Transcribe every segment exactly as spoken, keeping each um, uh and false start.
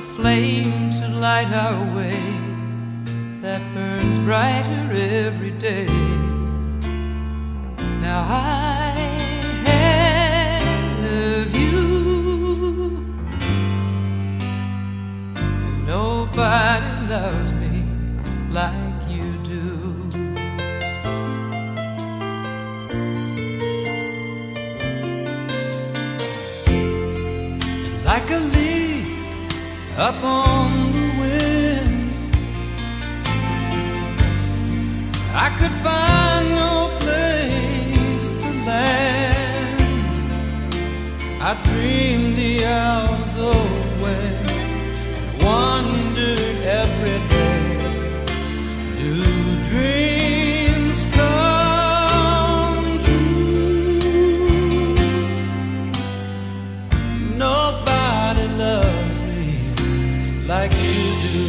a flame to light our way that burns brighter every day. Now I have you, and nobody loves me like you do. And like a leaf up on the wind, I could find no place to land. I dreamed the hours away and wondered every day, do dreams come true? Nobody loves me like you do.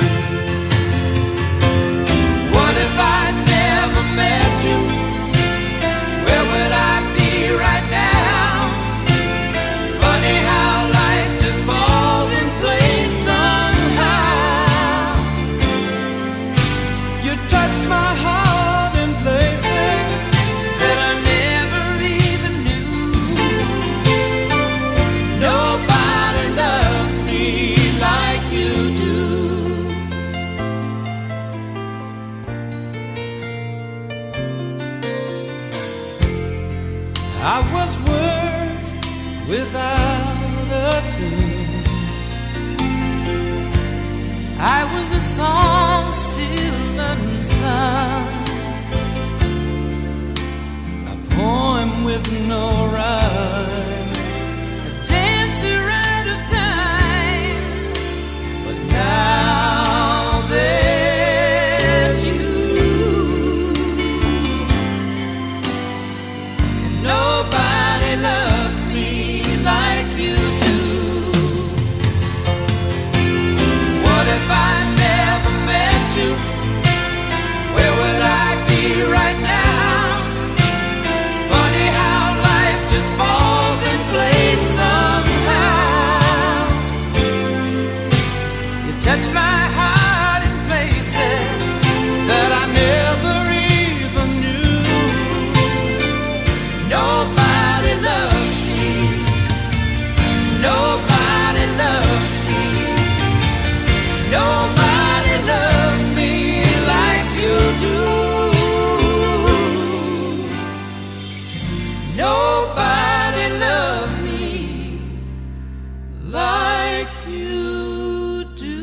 What if I never met you? Where would I be right now? Funny how life just falls in place somehow. You touched my heart in places that I never even knew. Nobody loves me like you do. I was words without a tune. I was a song still unsung, a poem with no rhyme, a dancer out of time. But now there's you, and nobody loves me like you do. What if I never met you? Where would I be right now? Funny how life just falls in place somehow. You touch my heart in places that I never even knew. Nobody loves me. Nobody loves me. Nobody loves me like you do. Nobody loves me like you do.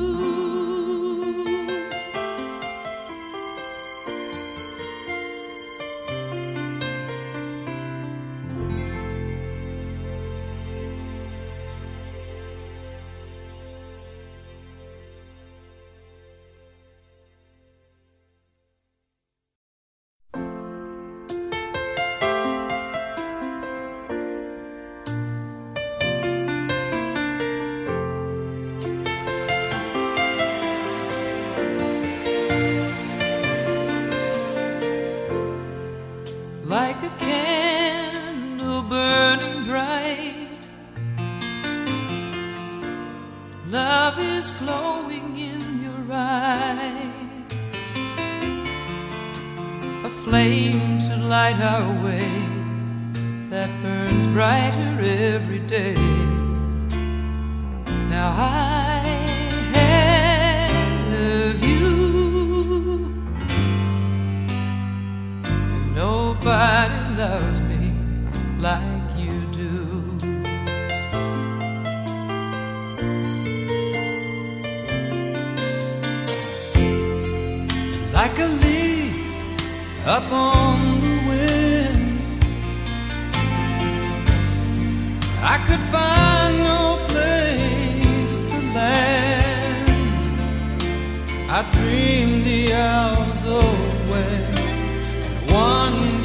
Like a candle burning bright, love is glowing in your eyes, a flame to light our way that burns brighter every day. Now I have you, and nobody loves me like you do. And like a leaf up on the wind, I could find no place to land. I dreamed the hours away and wondered